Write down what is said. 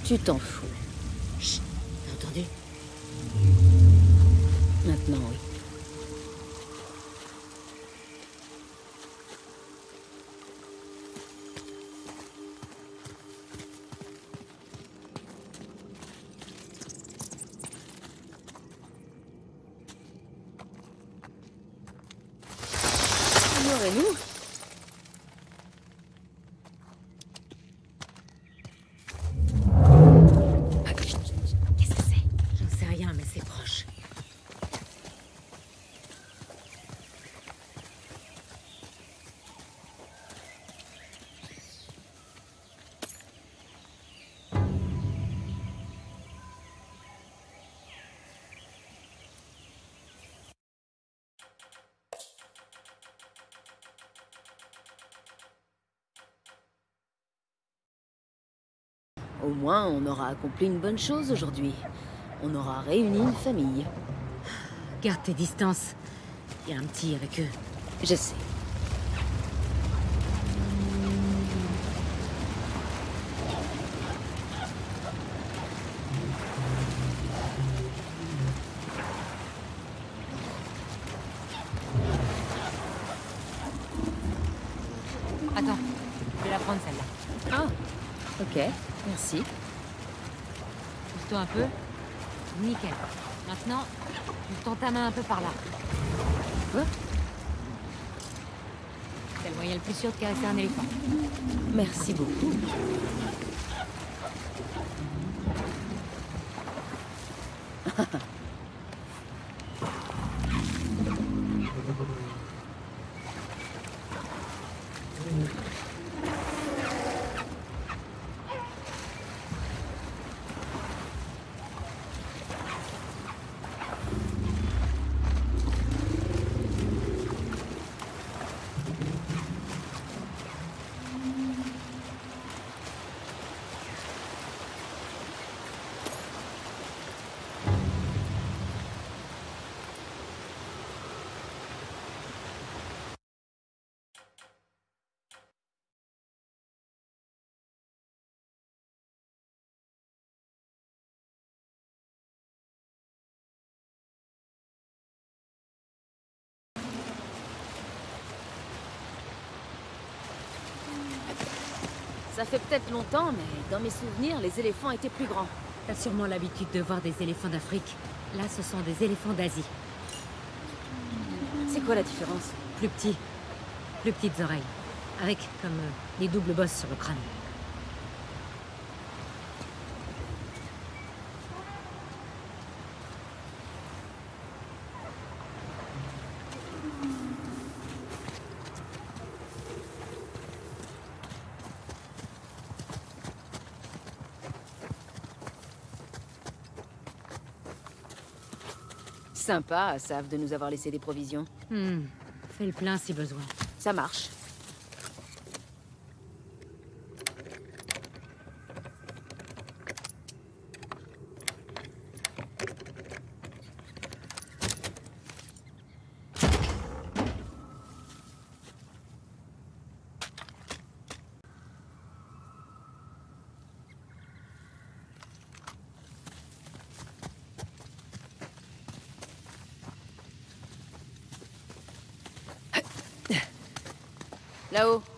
Tu t'en fous. Chut, t'as entendu? Maintenant, oui. Ignorez-nous. Qu'est-ce que c'est? J'en sais rien, mais c'est proche. Au moins, on aura accompli une bonne chose aujourd'hui. On aura réuni une famille. Garde tes distances. Il y a un petit avec eux. Je sais. Attends, je vais la prendre celle-là. Ah, ok, merci. Pousse-toi un peu. Nickel. Maintenant, tu tends ta main un peu par là. Quoi? C'est le moyen le plus sûr de caresser un éléphant. Merci beaucoup. Ça fait peut-être longtemps, mais dans mes souvenirs, les éléphants étaient plus grands. T'as sûrement l'habitude de voir des éléphants d'Afrique. Là, ce sont des éléphants d'Asie. C'est quoi la différence? Plus petits. Plus petites oreilles. Avec, comme, des doubles bosses sur le crâne. Sympa, savent de nous avoir laissé des provisions. Fais le plein si besoin. Ça marche. Là-haut.